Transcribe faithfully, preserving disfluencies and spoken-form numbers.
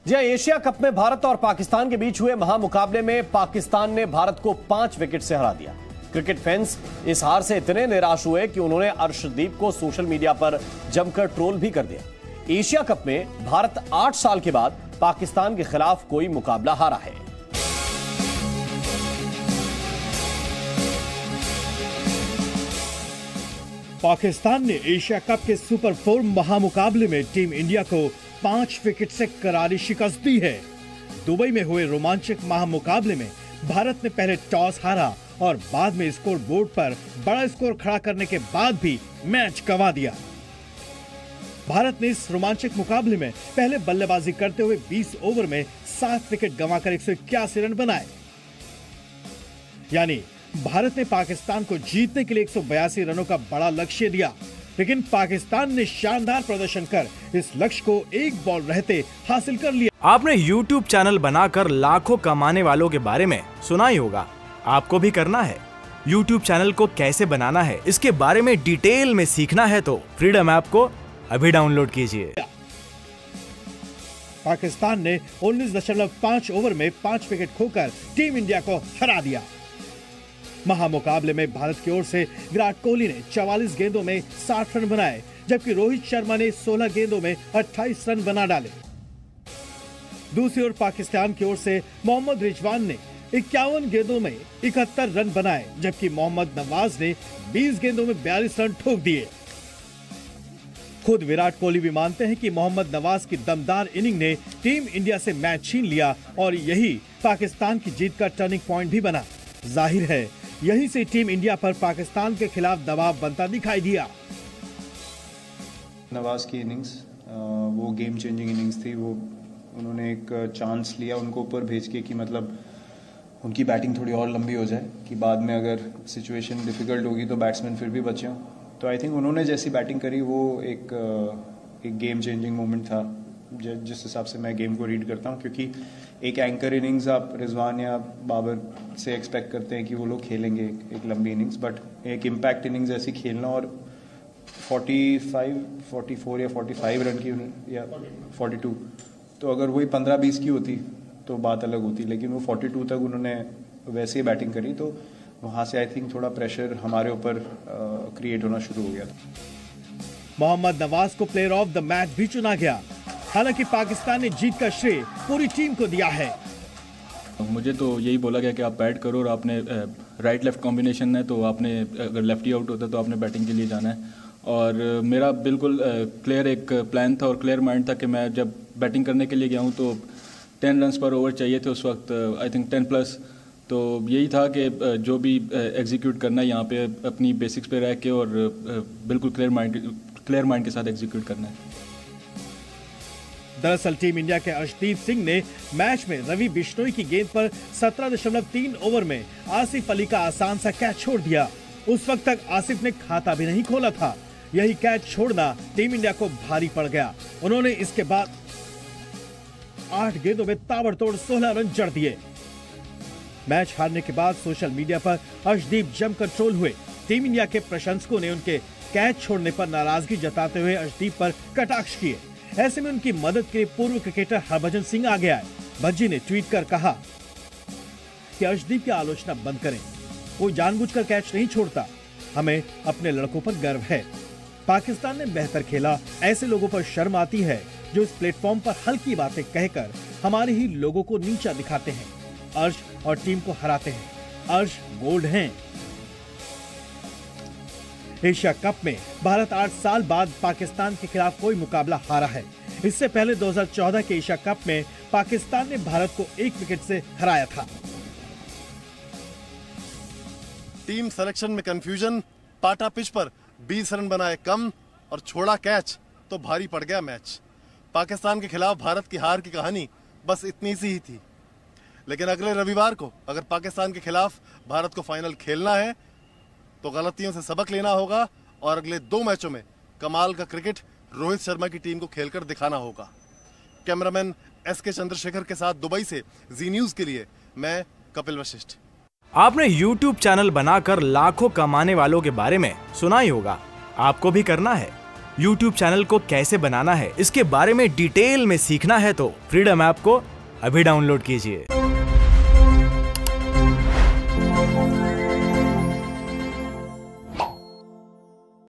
जी, Asia cup में भारत और पाकिस्तान के बीच हुए महामुकाबले में पाकिस्तान ने भारत को पांच विकेट से हरा दिया। क्रिकेट फैंस इस हार से इतने निराश हुए कि उन्होंने अर्शदीप को सोशल मीडिया पर जमकर ट्रोल भी कर दिया। एशिया कप में भारत आठ साल के बाद पाकिस्तान के खिलाफ कोई मुकाबला हारा है। पाकिस्तान ने एशिया कप के सुपर फोर महामुकाबले में टीम इंडिया को पांच विकेट से करारी शिकस्त दी है। दुबई में हुए रोमांचक महामुकाबले में भारत ने पहले टॉस हारा और बाद में स्कोर बोर्ड पर बड़ा स्कोर खड़ा करने के बाद भी मैच गंवा दिया। भारत ने इस रोमांचक मुकाबले में पहले बल्लेबाजी करते हुए बीस ओवर में सात विकेट गंवाकर एक सौ इक्यासी रन बनाए। यानी भारत ने पाकिस्तान को जीतने के लिए एक सौ बयासी रनों का बड़ा लक्ष्य दिया, लेकिन पाकिस्तान ने शानदार प्रदर्शन कर इस लक्ष्य को एक बॉल रहते हासिल कर लिया। आपने यूट्यूब चैनल बनाकर लाखों कमाने वालों के बारे में सुना ही होगा। आपको भी करना है। यूट्यूब चैनल को कैसे बनाना है, इसके बारे में डिटेल में सीखना है तो फ्रीडम ऐप को अभी डाउनलोड कीजिए। पाकिस्तान ने उन्नीस दशमलव पाँच ओवर में पांच विकेट खोकर टीम इंडिया को हरा दिया। महामुकाबले में भारत की ओर से विराट कोहली ने चवालीस गेंदों में साठ रन बनाए, जबकि रोहित शर्मा ने सोलह गेंदों में अट्ठाईस रन बना डाले। दूसरी ओर पाकिस्तान की ओर से मोहम्मद रिजवान ने इक्यावन गेंदों में इकहत्तर रन बनाए, जबकि मोहम्मद नवाज ने बीस गेंदों में बयालीस रन ठोक दिए। खुद विराट कोहली भी मानते हैं कि मोहम्मद नवाज की दमदार इनिंग ने टीम इंडिया से मैच छीन लिया और यही पाकिस्तान की जीत का टर्निंग पॉइंट भी बना। जाहिर है यहीं से टीम इंडिया पर पाकिस्तान के खिलाफ दबाव बनता दिखाई दिया। नवाज की इनिंग्स वो गेम चेंजिंग इनिंग्स थी। वो उन्होंने एक चांस लिया उनको ऊपर भेज के कि मतलब उनकी बैटिंग थोड़ी और लंबी हो जाए कि बाद में अगर सिचुएशन डिफिकल्ट होगी तो बैट्समैन फिर भी बचे हों। तो आई थिंक उन्होंने जैसी बैटिंग करी वो एक एक गेम चेंजिंग मोमेंट था, जिस हिसाब से मैं गेम को रीड करता हूँ। क्योंकि एक एंकर इनिंग्स आप रिजवान या बाबर से एक्सपेक्ट करते हैं कि वो लोग खेलेंगे एक, एक लंबी इनिंग्स, बट एक इम्पैक्ट इनिंग्स ऐसी खेलना और पैंतालीस, चौवालीस या पैंतालीस रन की या बयालीस, तो अगर वही पंद्रह बीस की होती तो बात अलग होती, लेकिन वो बयालीस तक उन्होंने वैसे ही बैटिंग करी। तो वहाँ से आई थिंक थोड़ा प्रेशर हमारे ऊपर क्रिएट होना शुरू हो गया था। मोहम्मद नवाज को प्लेयर ऑफ द मैच भी चुना गया। हालांकि पाकिस्तान ने जीत का श्रेय पूरी टीम को दिया है। मुझे तो यही बोला गया कि आप बैट करो और आपने राइट लेफ्ट कॉम्बिनेशन है तो आपने अगर लेफ्टी आउट होता तो आपने बैटिंग के लिए जाना है। और मेरा बिल्कुल क्लियर एक प्लान था और क्लियर माइंड था कि मैं जब बैटिंग करने के लिए गया हूँ तो टेन रन पर ओवर चाहिए थे उस वक्त, आई थिंक टेन प्लस। तो यही था कि जो भी एग्जीक्यूट करना है यहाँ पे अपनी बेसिक्स पे रह के और बिल्कुल क्लियर माइंड क्लियर माइंड के साथ एग्जीक्यूट करना है। दरअसल टीम इंडिया के अर्शदीप सिंह ने मैच में रवि बिश्नोई की गेंद पर सत्रह दशमलव तीन ओवर में आसिफ अली का आसान सा कैच छोड़ दिया। उस वक्त तक आसिफ ने खाता भी नहीं खोला था। यही कैच छोड़ना टीम इंडिया को भारी पड़ गया। उन्होंने इसके बाद आठ गेंदों में ताबड़तोड़ सोलह रन जड़ दिए। मैच हारने के बाद सोशल मीडिया पर अर्शदीप जमकर ट्रोल हुए। टीम इंडिया के प्रशंसकों ने उनके कैच छोड़ने पर नाराजगी जताते हुए अर्शदीप पर कटाक्ष किए। ऐसे में उनकी मदद के लिए पूर्व क्रिकेटर हरभजन सिंह आगे आए। भज्जी ने ट्वीट कर कहा कि अर्शदीप की आलोचना बंद करें, कोई जानबूझकर कैच नहीं छोड़ता। हमें अपने लड़कों पर गर्व है। पाकिस्तान ने बेहतर खेला। ऐसे लोगों पर शर्म आती है जो इस प्लेटफॉर्म पर हल्की बातें कहकर हमारे ही लोगों को नीचा दिखाते हैं, अर्श और टीम को हराते हैं। अर्श गोल्ड हैं। एशिया कप में भारत आठ साल बाद पाकिस्तान के खिलाफ कोई मुकाबला हारा है। इससे पहले दो हज़ार चौदह के एशिया कप में पाकिस्तान ने भारत को एक विकेट से हराया था। टीम सिलेक्शन में कंफ्यूजन, पाटा पिच पर बीस रन बनाए कम और छोड़ा कैच तो भारी पड़ गया मैच। पाकिस्तान के खिलाफ भारत की हार की कहानी बस इतनी सी ही थी। लेकिन अगले रविवार को अगर पाकिस्तान के खिलाफ भारत को फाइनल खेलना है तो गलतियों से सबक लेना होगा और अगले दो मैचों में कमाल का क्रिकेट रोहित शर्मा की टीम को खेलकर दिखाना होगा। कैमरामैन एस के चंद्रशेखर के साथ दुबई से जी न्यूज के लिए मैं कपिल वशिष्ठ। आपने यूट्यूब चैनल बनाकर लाखों कमाने वालों के बारे में सुना ही होगा। आपको भी करना है। यूट्यूब चैनल को कैसे बनाना है इसके बारे में डिटेल में सीखना है तो फ्रीडम ऐप को अभी डाउनलोड कीजिए।